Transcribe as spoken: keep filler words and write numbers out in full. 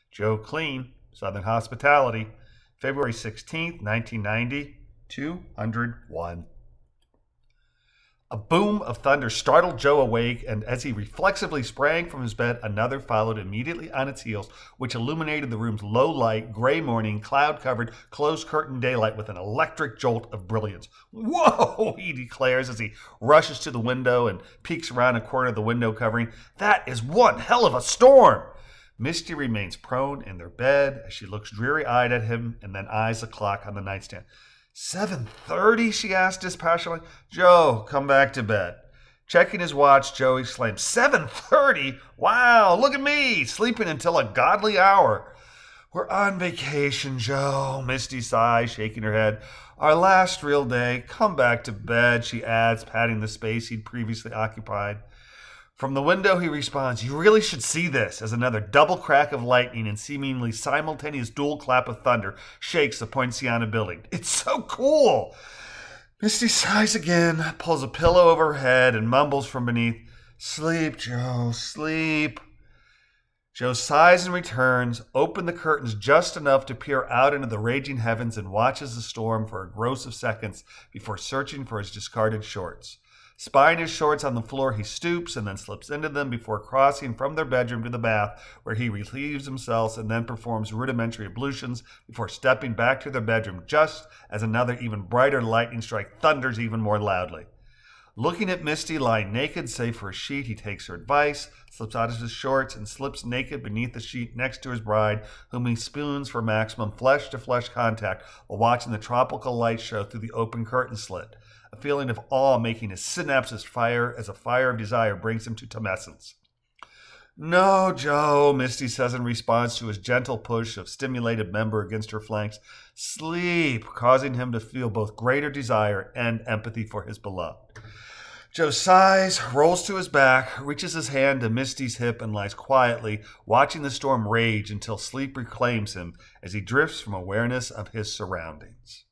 Joe Kleen, Southern Hospitality, February sixteenth, nineteen ninety, two hundred one. A boom of thunder startled Joe awake, and as he reflexively sprang from his bed, another followed immediately on its heels, which illuminated the room's low-light, gray morning, cloud-covered, closed-curtain daylight with an electric jolt of brilliance. "Whoa!" he declares as he rushes to the window and peeks around a corner of the window covering. "That is one hell of a storm!" Misty remains prone in their bed as she looks dreary-eyed at him and then eyes the clock on the nightstand. seven thirty, she asked dispassionately. "Joe, come back to bed." Checking his watch, Joe exclaimed, seven thirty? Wow, look at me, sleeping until a godly hour. "We're on vacation, Joe," Misty sighs, shaking her head. "Our last real day. Come back to bed," she adds, patting the space he'd previously occupied. From the window, he responds, "You really should see this," as another double crack of lightning and seemingly simultaneous dual clap of thunder shakes the Poinciana building. "It's so cool." Misty sighs again, pulls a pillow over her head, and mumbles from beneath, "Sleep, Joe, sleep." Joe sighs and returns, opens the curtains just enough to peer out into the raging heavens, and watches the storm for a gross of seconds before searching for his discarded shorts. Spying his shorts on the floor, he stoops and then slips into them before crossing from their bedroom to the bath, where he relieves himself and then performs rudimentary ablutions before stepping back to their bedroom just as another even brighter lightning strike thunders even more loudly. Looking at Misty lying naked save for a sheet, he takes her advice, slips out of his shorts, and slips naked beneath the sheet next to his bride, whom he spoons for maximum flesh-to-flesh contact while watching the tropical light show through the open curtain slit. A feeling of awe making his synapses fire as a fire of desire brings him to tumescence. "No, Joe," Misty says in response to his gentle push of stimulated member against her flanks. "Sleep," causing him to feel both greater desire and empathy for his beloved. Joe sighs, rolls to his back, reaches his hand to Misty's hip, and lies quietly, watching the storm rage until sleep reclaims him as he drifts from awareness of his surroundings.